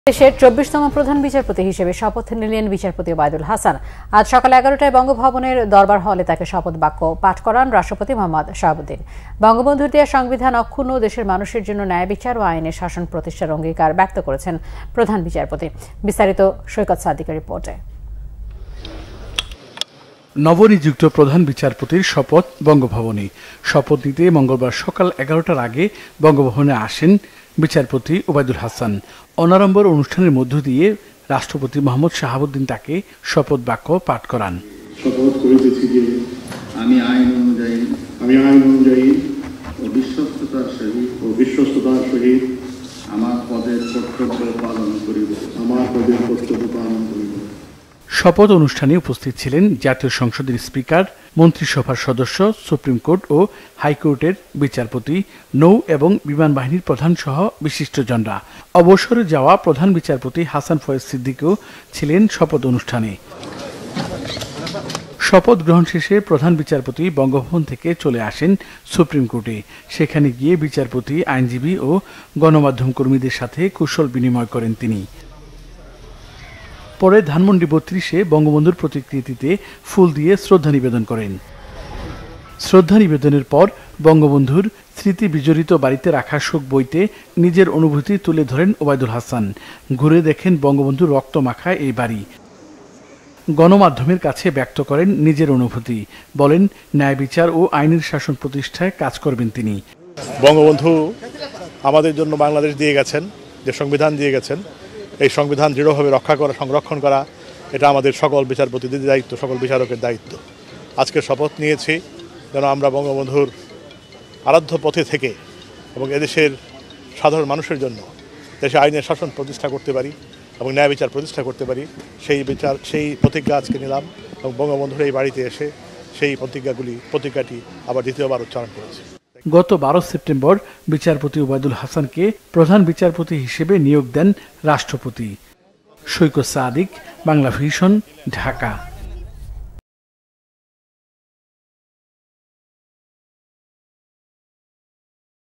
দেশের ২৪তম প্রধান বিচারপতি হিসেবে শপথ নিলেন বিচারপতি ওবায়দুল হাসান। আজ সকাল ১১টায় বঙ্গভবনের দরবার হলে তাকে শপথ বাক্য পাঠ করান রাষ্ট্রপতি মোহাম্মদ শাহাবুদ্দিন। বঙ্গবন্ধুর দেয়া সংবিধান অক্ষুণ্ণ, দেশের মানুষের জন্য ন্যায় বিচার ও আইনের শাসন প্রতিষ্ঠার অঙ্গীকার ব্যক্ত করেছেন প্রধান বিচারপতি। বিস্তারিত সৈকত সাদিকের রিপোর্টে। নবনিযুক্ত প্রধান বিচারপতির শপথ বঙ্গভবনে। শপথ নিতে মঙ্গলবার সকাল ১১টার আগে বঙ্গভবনে আসেন বিচারপতি ওবায়দুল হাসান। অনাড়ম্বর অনুষ্ঠানের মধ্য দিয়ে রাষ্ট্রপতি মোহাম্মদ শাহাবুদ্দিন তাকে শপথ বাক্য পাঠ করান। শপথ করিতেছি যে আমি আইন অনুযায়ী ও বিশ্বস্ততার সহিত আমার পদের কর্তব্য পালন করিব। শপথ অনুষ্ঠানে উপস্থিত ছিলেন জাতীয় সংসদের স্পিকার, মন্ত্রিসভার সদস্য, সুপ্রিম কোর্ট ও হাইকোর্টের বিচারপতি, নৌ এবং বিমান বাহিনীর প্রধান সহ বিশিষ্টজনরা। অবসরে যাওয়া প্রধান বিচারপতি হাসান ফয়েজ সিদ্দিকও ছিলেন শপথ অনুষ্ঠানে। শপথ গ্রহণ শেষে প্রধান বিচারপতি বঙ্গভবন থেকে চলে আসেন সুপ্রিম কোর্টে। সেখানে গিয়ে বিচারপতি, আইনজীবী ও গণমাধ্যম কর্মীদের সাথে কুশল বিনিময় করেন তিনি। পরে ধানমন্ডি ৩২-এ বঙ্গবন্ধুর প্রতিকৃতিতে ফুল দিয়ে শ্রদ্ধা নিবেদন করেন। শ্রদ্ধা নিবেদনের পর বঙ্গবন্ধুর স্মৃতি বিজড়িত বাড়িতে রাখা শোক বইতে নিজের অনুভূতি তুলে ধরেন ওবায়দুল হাসান। ঘুরে দেখেন বঙ্গবন্ধুর রক্তমাখা এই বাড়ি। গণমাধ্যমের কাছে ব্যক্ত করেন নিজের অনুভূতি। বলেন, ন্যায় বিচার ও আইনের শাসন প্রতিষ্ঠায় কাজ করবেন তিনি। বঙ্গবন্ধু আমাদের জন্য বাংলাদেশ দিয়ে গেছেন, যে সংবিধান দিয়ে গেছেন, এই সংবিধান দৃঢ়ভাবে রক্ষা করা, সংরক্ষণ করা, এটা আমাদের সকল বিচারপতিদের দায়িত্ব, সকল বিচারকের দায়িত্ব। আজকে শপথ নিয়েছি যেন আমরা বঙ্গবন্ধুর আরাধ্য পথে থেকে এবং এদেশের সাধারণ মানুষের জন্য দেশে আইনের শাসন প্রতিষ্ঠা করতে পারি এবং ন্যায় বিচার প্রতিষ্ঠা করতে পারি। সেই প্রতিজ্ঞা আজকে নিলাম এবং বঙ্গবন্ধুর এই বাড়িতে এসে সেই প্রতিজ্ঞাটি আবার দ্বিতীয়বার উচ্চারণ করেছি। গত ১২ সেপ্টেম্বর বিচারপতি ওবায়দুল হাসানকে প্রধান বিচারপতি হিসেবে নিয়োগ দেন রাষ্ট্রপতি। সৈকত সাদিক, বাংলা ভিশন, ঢাকা।